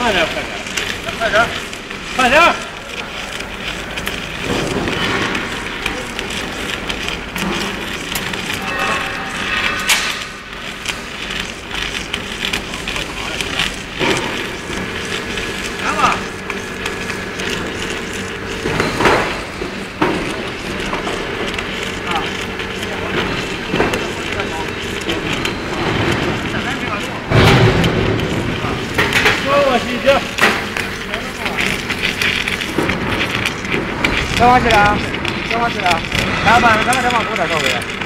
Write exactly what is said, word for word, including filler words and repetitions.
快点，快点，快点，快点！来吧。 消防起来啊！消防起来啊！来吧，咱们再往左点靠位。